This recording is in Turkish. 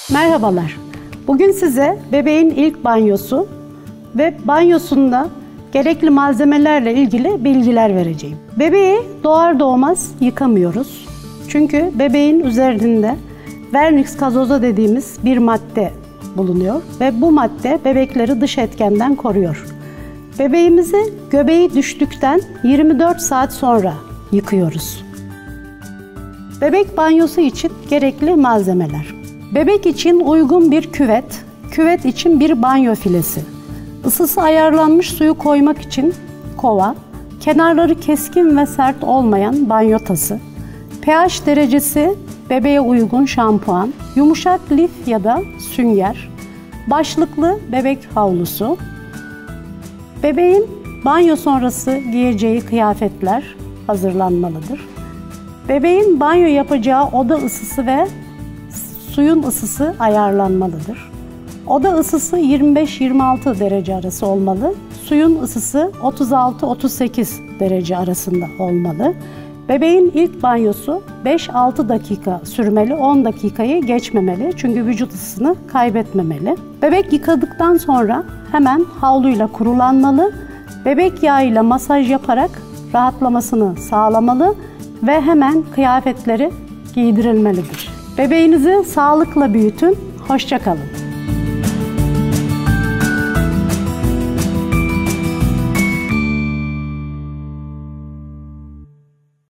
Merhabalar. Bugün size bebeğin ilk banyosu ve banyosunda gerekli malzemelerle ilgili bilgiler vereceğim. Bebeği doğar doğmaz yıkamıyoruz. Çünkü bebeğin üzerinde vernix gazoza dediğimiz bir madde bulunuyor ve bu madde bebekleri dış etkenden koruyor. Bebeğimizi göbeği düştükten 24 saat sonra yıkıyoruz. Bebek banyosu için gerekli malzemeler. Bebek için uygun bir küvet, küvet için bir banyo filesi, ısısı ayarlanmış suyu koymak için kova, kenarları keskin ve sert olmayan banyo tası, pH derecesi bebeğe uygun şampuan, yumuşak lif ya da sünger, başlıklı bebek havlusu, bebeğin banyo sonrası giyeceği kıyafetler hazırlanmalıdır. Bebeğin banyo yapacağı oda ısısı ve suyun ısısı ayarlanmalıdır. Oda ısısı 25-26 derece arası olmalı. Suyun ısısı 36-38 derece arasında olmalı. Bebeğin ilk banyosu 5-6 dakika sürmeli, 10 dakikayı geçmemeli. Çünkü vücut ısısını kaybetmemeli. Bebek yıkadıktan sonra hemen havluyla kurulanmalı. Bebek yağıyla masaj yaparak rahatlamasını sağlamalı ve hemen kıyafetleri giydirilmelidir. Bebeğinizi sağlıkla büyütün. Hoşça kalın.